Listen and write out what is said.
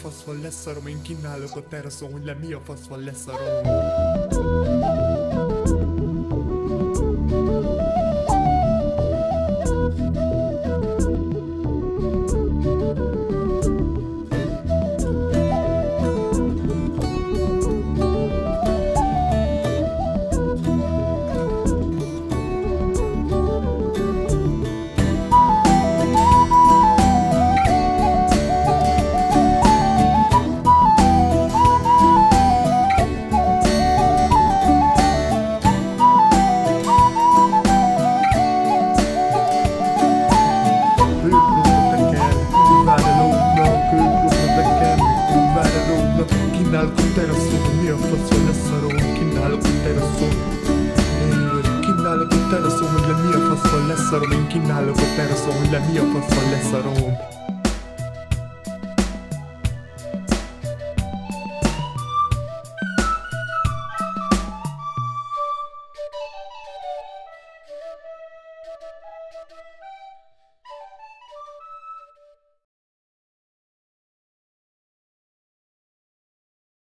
fasz van, leszarom. Én kínálok a teraszon, hogy le mi a fasz van, leszarom. Kínálok a teraszon, mi a fasz van, leszarom. Kínálok a teraszon. Kínálok a teraszon, hogy le mi a fasz van, leszarom. Én kínálok a teraszon, hogy le mi a fasz van, leszarom.